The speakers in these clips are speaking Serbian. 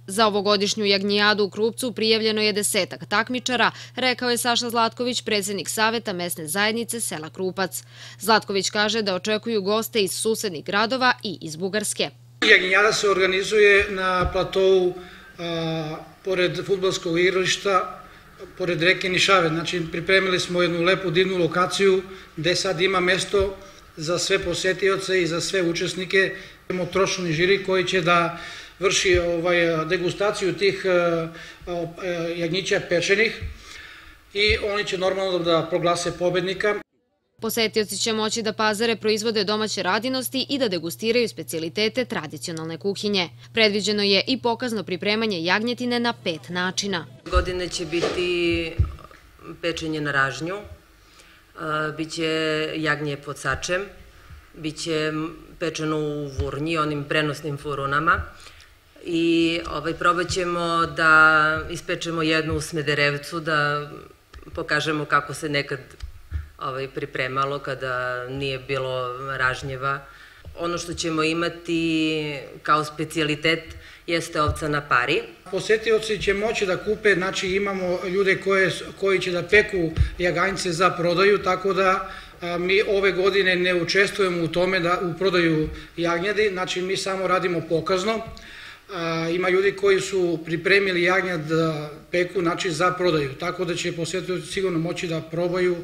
Za ovogodišnju jagnjijadu u Krupcu prijavljeno je 10-ak takmičara, rekao je Saša Zlatković, predsjednik Saveta mesne zajednice sela Krupac. Zlatković kaže da očekuju goste iz susednih gradova i iz Bugarske. Jagnjijada se organizuje na platovu pored fudbalskog igrališta, pored reke Nišave. Znači, pripremili smo jednu lepu divnu lokaciju gde sad ima mesto za sve posetioce i za sve učesnike. Imamo trošni žiri koji će da vrši degustaciju tih jagnjića pečenih i oni će normalno da proglase pobednika. Posetioci će moći da pazare proizvode domaće radinosti i da degustiraju specijalitete tradicionalne kuhinje. Predviđeno je i pokazno pripremanje jagnjetine na 5 načina. Godine će biti pečenje na ražnju, biće jagnje pod sačem, biće pečeno u vurnji, onim prenosnim furunama, i probat ćemo da ispečemo jednu u Smederevcu, da pokažemo kako se nekad pripremalo kada nije bilo ražnjeva. Ono što ćemo imati kao specijalitet jeste ovca na pari. Posetioci će moći da kupe, znači imamo ljude koji će da peku jaganjce za prodaju, tako da mi ove godine ne učestvujemo u tome u prodaju jagnjadi, znači mi samo radimo pokazno. Ima ljudi koji su pripremili jagnjad da peku, znači za prodaju, tako da će posetioci sigurno moći da probaju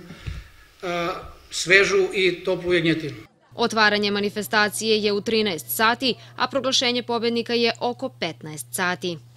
svežu i toplu jagnjetinu. Otvaranje manifestacije je u 13 sati, a proglašenje pobednika je oko 15 sati.